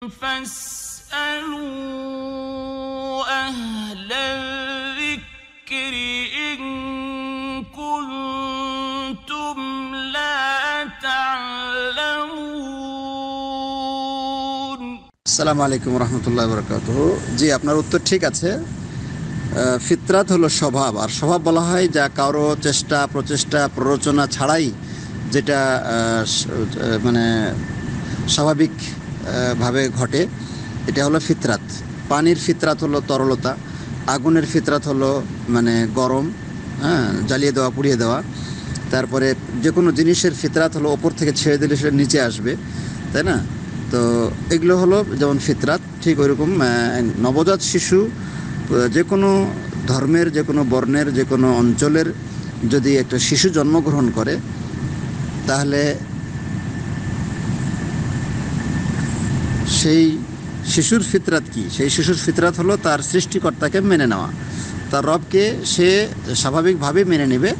فاسألوا أهل الذكر إن كنتم لا تعلمون। আসসালামু আলাইকুম রহমতুল্লাহ বরকাতুহু। জি, আপনার উত্তর ঠিক আছে। ফিতরাত হলো স্বভাব, আর স্বভাব বলা হয় যা কারো চেষ্টা প্রচেষ্টা প্ররোচনা ছাড়াই যেটা মানে স্বাভাবিকভাবে ঘটে, এটা হলো ফিতরাত। পানির ফিতরাত হলো তরলতা, আগুনের ফিতরাত হলো মানে গরম, জ্বালিয়ে দেওয়া পুড়িয়ে দেওয়া। তারপরে যে কোনো জিনিসের ফিতরাত হলো ওপর থেকে ছেড়ে দিলে সেটা নিচে আসবে, তাই না? তো এগুলো হলো যেমন ফিতরাত, ঠিক ওইরকম নবজাত শিশু যে কোনো ধর্মের, যে কোনো বর্ণের, যে কোনো অঞ্চলের যদি একটা শিশু জন্মগ্রহণ করে, তাহলে সেই শিশুর ফিতরাত কি? সেই শিশুর ফিতরাত হলো তার সৃষ্টিকর্তাকে মেনে নেওয়া, তার রবকে সে স্বাভাবিকভাবে মেনে নেবে।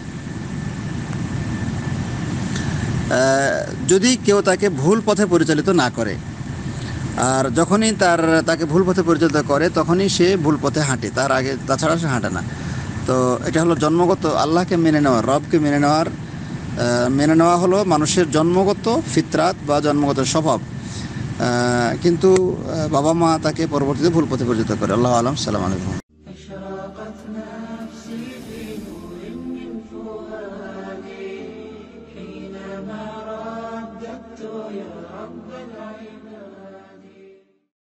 যদি কেউ তাকে ভুল পথে পরিচালিত না করে, আর যখনই তাকে ভুল পথে পরিচালিত করে তখনই সে ভুল পথে হাঁটে, তার আগে তাছাড়া সে হাঁটে না। তো এটা হলো জন্মগত আল্লাহকে মেনে নেওয়া, রবকে মেনে নেওয়া হলো মানুষের জন্মগত ফিতরাত বা জন্মগত স্বভাব। কিন্তু বাবা মা তাকে পরবর্তীতে ভুল পথে পরিচালিত করে। আল্লাহু আলাম। সালাম আলাইকুম।